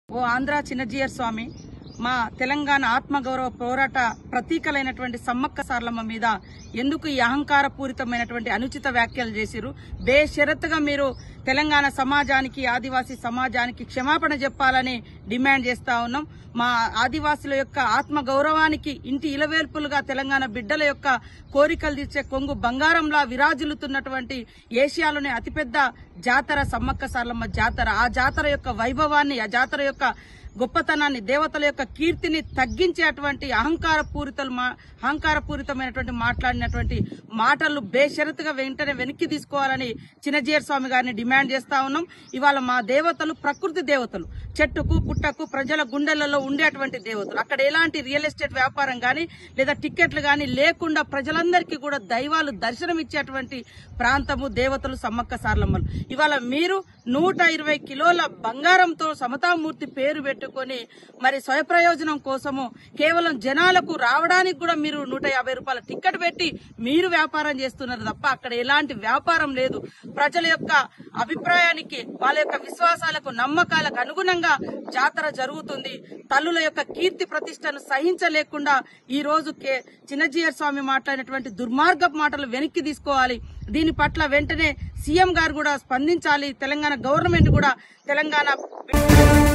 ఓ ఆంధ్ర చిన్నజీయర్ స్వామి మా తెలంగాణ ఆత్మగౌరవ పోరాట ప్రతీకలైనటువంటి సమ్మక్క సార్లమ్మ మీద ఎందుకు ఈ అహంకారపూరితమైనటువంటి అనుచిత వ్యాఖ్యలు చేసిరు? బేషరతుగా మీరు తెలంగాణ సమాజానికి, ఆదివాసీ సమాజానికి క్షమాపణ చెప్పాలని డిమాండ్ చేస్తా ఉన్నాం. మా ఆదివాసుల యొక్క ఆత్మగౌరవానికి ఇంటి ఇలవేల్పులుగా తెలంగాణ బిడ్డల యొక్క కోరికలు తీర్చే కొంగు బంగారంలా విరాజిల్లుతున్నటువంటి ఏషియాలోనే అతిపెద్ద జాతర సమ్మక్క సార్లమ్మ జాతర. ఆ జాతర యొక్క వైభవాన్ని, ఆ జాతర యొక్క గొప్పతనాన్ని, దేవతల యొక్క కీర్తిని తగ్గించేటువంటి అహంకారపూరితమైనటువంటి మాట్లాడినటువంటి మాటలు బేషరతుగా వెంటనే వెనక్కి తీసుకోవాలని చిన్నజీయర్ స్వామి గారిని డిమాండ్ చేస్తా ఉన్నాం. ఇవాళ మా దేవతలు ప్రకృతి దేవతలు, చెట్టుకు పుట్టకు ప్రజల గుండెలలో ఉండేటువంటి దేవతలు. అక్కడ ఎలాంటి రియల్ ఎస్టేట్ వ్యాపారం గానీ లేదా టికెట్లు గానీ లేకుండా ప్రజలందరికీ కూడా దైవాలు దర్శనమిచ్చేటువంటి ప్రాంతము దేవతలు సమ్మక్క సార్లమ్మలు. ఇవాళ మీరు 120 కిలోల బంగారంతో సమతామూర్తి పేరు పెట్టుకుని మరి స్వయప్రయోజనం కోసము కేవలం జనాలకు రావడానికి కూడా మీరు 150 రూపాయల టికెట్ పెట్టి మీరు వ్యాపారం చేస్తున్నారు తప్ప అక్కడ ఎలాంటి వ్యాపారం లేదు. ప్రజల యొక్క అభిప్రాయానికి, వాళ్ళ యొక్క విశ్వాసాలకు, నమ్మకాలకు అనుగుణంగా జాతర జరుగుతుంది. తల్లుల యొక్క కీర్తి ప్రతిష్టను సహించలేకుండా ఈ రోజు చిన్నజీయర్ స్వామి మాట్లాడినటువంటి దుర్మార్గపు మాటలు వెనక్కి తీసుకోవాలి. దీని పట్ల వెంటనే సీఎం గారు కూడా స్పందించాలి. తెలంగాణ గవర్నమెంట్ కూడా తెలంగాణ